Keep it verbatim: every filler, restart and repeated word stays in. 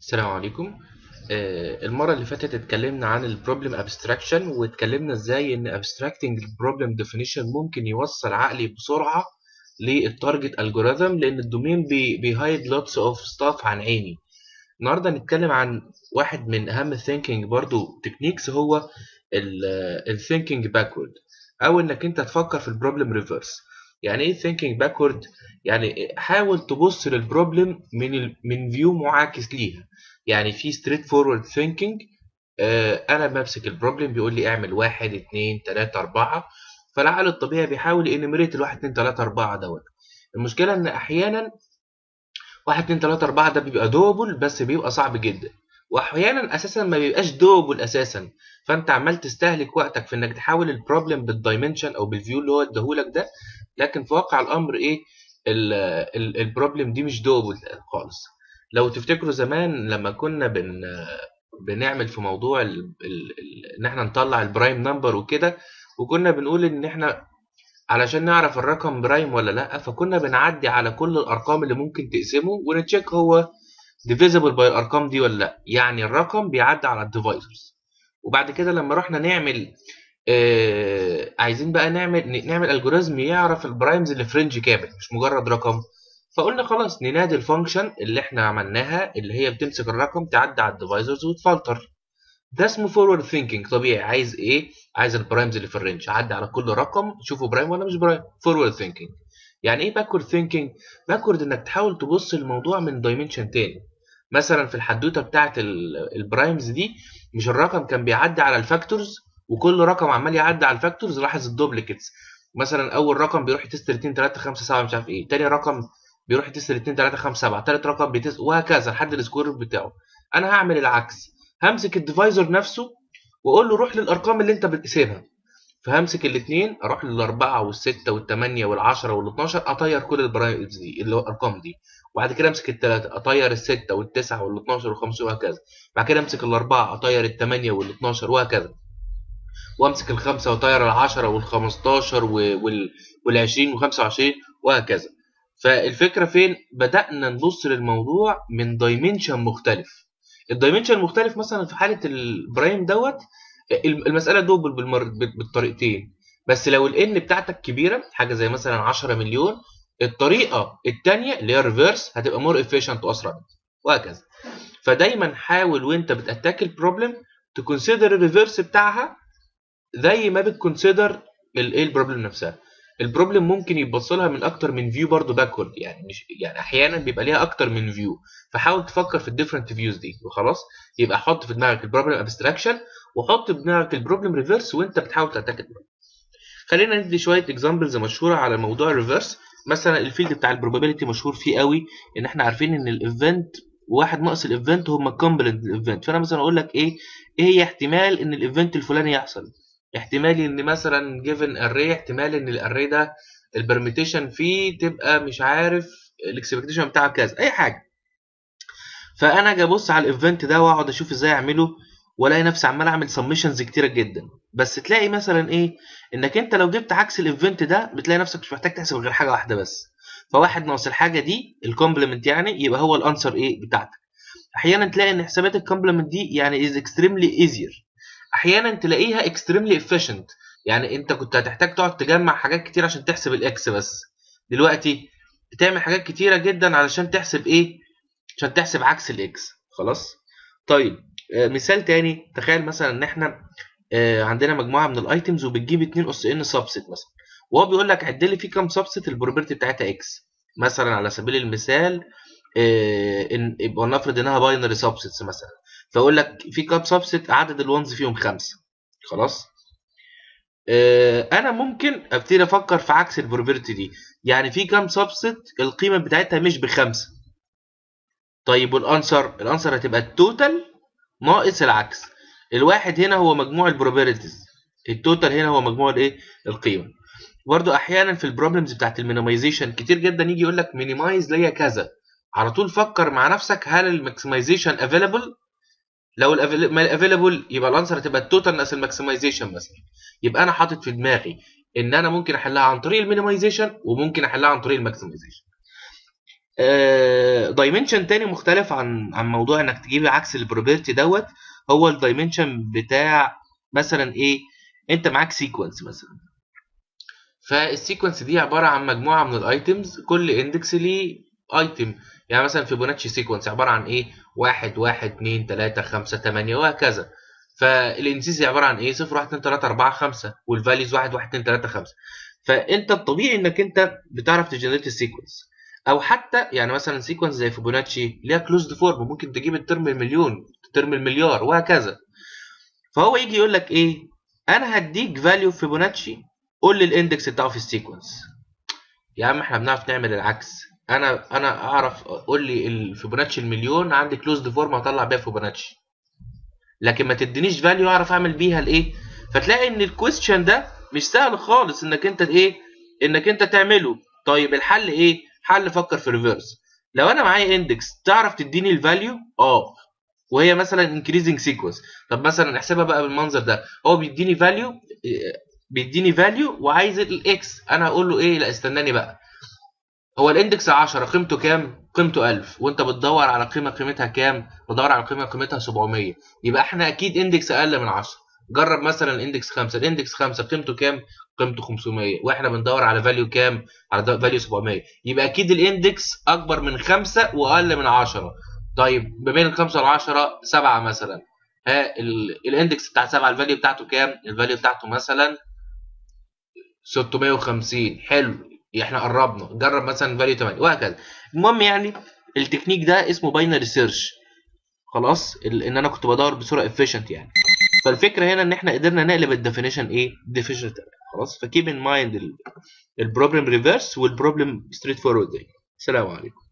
السلام عليكم. آه، المرة اللي فاتت اتكلمنا عن البروبلم ابستراكشن واتكلمنا ازاي ان abstracting البروبلم definition ممكن يوصل عقلي بسرعة للتارجت الجوريثم، لان الدومين بي بيهايد lots of stuff عن عيني. النهارده هنتكلم عن واحد من اهم الثينكينج برضو تكنيكس، هو الثينكينج باكورد، او انك انت تفكر في البروبلم ريفرس. يعني ايه ثينكينج باكورد؟ يعني حاول تبص للبروبلم من ال من فيو معاكس ليها. يعني في ستريت فورورد ثينكينج، انا بمسك البروبلم بيقول لي اعمل واحد اتنين تلاتة اربعة، فالعقل الطبيعي بيحاول ينمريت الواحد اتنين تلاتة اربعة دوت. المشكلة ان احيانا واحد اتنين تلاتة اربعة ده بيبقى دوبل، بس بيبقى صعب جدا، واحيانا اساسا ما بيبقاش دوبل اساسا. فانت عمال تستهلك وقتك في انك تحاول البروبلم بالدايمنشن او بالفيو اللي هو اداهولك ده، لكن في واقع الامر ايه، البروبلم دي مش دوبل خالص. لو تفتكروا زمان لما كنا بن بنعمل في موضوع ال... ال... ال... ان احنا نطلع البرايم نمبر وكده، وكنا بنقول ان احنا علشان نعرف الرقم برايم ولا لا، فكنا بنعدي على كل الارقام اللي ممكن تقسمه ونتشيك هو divisible باي الارقام دي ولا لا. يعني الرقم بيعدي على الديفايزرز. وبعد كده لما رحنا نعمل آه عايزين بقى نعمل نعمل الجوريزم يعرف البرايمز اللي في رينج كامل مش مجرد رقم، فقلنا خلاص ننادي الفانكشن اللي احنا عملناها اللي هي بتمسك الرقم تعدي على الديفايزرز وتفلتر. ده اسمه فورورد ثينكينج طبيعي. عايز ايه؟ عايز البرايمز اللي في الرينج، عدي على كل رقم شوفه برايم ولا مش برايم. فورورد ثينكينج. يعني ايه باكورد ثينكينج؟ باكورد انك تحاول تبص الموضوع من دايمنشن تاني. مثلا في الحدوته بتاعه البرايمز دي، مش الرقم كان بيعدي على الفاكتورز، وكل رقم عمال يعدي على الفاكتورز؟ لاحظ الدوبليكيتس. مثلا اول رقم بيروح يتست اتنين تلاتة خمسة سبعة مش عارف ايه، تاني رقم بيروح يتست اتنين تلاتة خمسة سبعة، تالت رقم بيتست، وهكذا لحد السكور بتاعه. انا هعمل العكس، همسك الديفايزر نفسه واقول له روح للارقام اللي انت بتقسمها. فهمسك الاثنين اروح للاربعه والسته والثمانيه والعشره والاتناشر، اطير كل البرايمز دي اللي هو الارقام دي. وبعد كده امسك الثلاثه اطير السته والتسعه والاتناشر والخمسه وهكذا. بعد كده امسك الاربعه اطير الثمانيه والاتناشر وهكذا. وامسك الخمسه واطير العشره والخمستاشر والعشرين وخمسه وعشرين وهكذا. فالفكره فين؟ بدانا نبص للموضوع من دايمنشن مختلف. الدايمنشن المختلف مثلا في حاله البرايم دوت، المساله دوبل بالمر... بالطريقتين. بس لو الان بتاعتك كبيره، حاجه زي مثلا عشرة مليون، الطريقه الثانيه اللي هي الريفرس هتبقى مور افيشنت واسرع، وهكذا. فدايما حاول وانت بتاتاك البروبلم تكونسيدر الريفرس بتاعها زي ما بتكونسيدر الايه البروبلم نفسها. البروبلم ممكن يتبص لها من اكتر من فيو برضه باكورد، يعني مش يعني احيانا بيبقى ليها اكتر من فيو. فحاول تفكر في الديفرنت فيوز دي وخلاص. يبقى حط في دماغك البروبلم ابستراكشن، وحط في دماغك البروبلم ريفرس وانت بتحاول تاتاك البروبلم. خلينا ندي شويه اكزامبلز مشهوره على موضوع الريفرس. مثلا الفيلد بتاع البروبابيلتي مشهور فيه قوي، ان احنا عارفين ان الايفنت واحد ناقص الايفنت هم كومبلنت الايفنت. فانا مثلا اقول لك ايه ايه هي احتمال ان الايفنت الفلاني يحصل. احتمال ان مثلا جيفن اري، احتمال ان الاري ده البرميتيشن فيه تبقى مش عارف الاكسبكتيشن بتاعه كذا، اي حاجه. فانا اجي ابص على الايفنت ده واقعد اشوف ازاي اعمله، والاقي نفسي عمال اعمل سمشنز كتيره جدا. بس تلاقي مثلا ايه، انك انت لو جبت عكس الايفنت ده بتلاقي نفسك مش محتاج تحسب غير حاجه واحده بس. فواحد ناقص الحاجه دي الكومبلمنت يعني يبقى هو الانسر ايه بتاعتك. احيانا تلاقي ان حسابات الكومبلمنت دي يعني از اكستريملي ايزير. احيانا تلاقيها اكستريملي افيشنت. يعني انت كنت هتحتاج تقعد تجمع حاجات كتير عشان تحسب الاكس بس، دلوقتي بتعمل حاجات كتيره جدا علشان تحسب ايه، عشان تحسب عكس الاكس. خلاص. طيب آه، مثال تاني، تخيل مثلا ان احنا آه، عندنا مجموعه من الايتمز وبتجيب اتنين اس ان سبست مثلا، وهو بيقول لك عد لي في كام سبست البروبرتي بتاعتها اكس. مثلا على سبيل المثال آه، ان يبقى نفرض انها باينري سبستس مثلا، فاقول لك في كام سبست عدد الونز فيهم خمسه. خلاص. آه، انا ممكن ابتدي افكر في عكس البروبرتي دي، يعني في كام سبست القيمه بتاعتها مش بخمسه. طيب والانسر، الانسر هتبقى التوتال ناقص العكس. الواحد هنا هو مجموع البروبابيلتيز، التوتال هنا هو مجموع الايه القيم. برضو احيانا في البروبلمز بتاعت المينيمايزيشن كتير جدا يجي يقول لك مينيمايز ليا كذا، على طول فكر مع نفسك هل الماكسمايزيشن افيلبل. لو الافيلبل يبقى الانسر هتبقى التوتال ناقص الماكسمايزيشن مثلا. يبقى انا حاطط في دماغي ان انا ممكن احلها عن طريق المينيمايزيشن وممكن احلها عن طريق الماكسمايزيشن. دايمنشن تاني مختلف عن عن موضوع انك تجيب عكس البروبرتي دوت، هو الدايمنشن بتاع مثلا ايه، انت معاك سيكونس مثلا، فالسيكونس دي عباره عن مجموعه من الايتمز، كل اندكس ليه ايتم. يعني مثلا فيبوناتشي سيكونس عباره عن ايه، واحد واحد اتنين تلاته خمسه تمانيه وهكذا. فالانسيز عباره عن ايه، صفر واحد اتنين تلاته اربعه خمسه، والفاليوز واحد واحد اتنين تلاته خمسه. فانت الطبيعي انك انت بتعرف تجنريت السيكونس، او حتى يعني مثلا سيكونس زي فيبوناتشي ليها كلوزد فورم، ممكن تجيب الترم المليون، الترم المليار وهكذا. فهو يجي يقول لك ايه، انا هديك فاليو فيبوناتشي، قول لي الاندكس بتاعه في السيكونس. يا عم احنا بنعرف نعمل العكس، انا انا اعرف، قول لي الفيبوناتشي المليون عندي كلوزد فورم هطلع بيها فيبوناتشي، لكن ما تدينيش فاليو اعرف اعمل بيها الايه. فتلاقي ان الكويستشن ده مش سهل خالص انك انت ايه، انك انت تعمله. طيب الحل ايه؟ حل فكر في ريفرس. لو انا معايا اندكس تعرف تديني الفاليو، اه، وهي مثلا انكريزنج سيكونس. طب مثلا احسبها بقى بالمنظر ده، هو بيديني فاليو، بيديني فاليو وعايز الاكس، انا هقول له ايه، لا استناني بقى، هو الاندكس عشره قيمته كام؟ قيمته الف، وانت بتدور على قيمه قيمتها كام؟ بدور على قيمه قيمتها سبعميه، يبقى احنا اكيد اندكس اقل من عشره. جرب مثلا الاندكس خمسه، الاندكس خمسه قيمته كام؟ قيمته خمسميه، واحنا بندور على فاليو كام؟ على فاليو سبعميه، يبقى اكيد الاندكس اكبر من خمسه واقل من عشره. طيب ما بين ال خمسه وال عشره سبعه مثلا، ها الاندكس بتاع سبعه الفاليو بتاعته كام؟ الفاليو بتاعته مثلا ستميه وخمسين. حلو، احنا قربنا، جرب مثلا فاليو تمانيه وهكذا. المهم يعني التكنيك ده اسمه باينري سيرش. خلاص، ال- ان انا كنت بدور بصوره افيشنت يعني. فالفكره هنا ان احنا قدرنا نقلب الديفينيشن ايه، ديفيشنت. خلاص، فكيب ان مايند البروبلم ريفرس والبروبلم ستريت فورورد. السلام عليكم.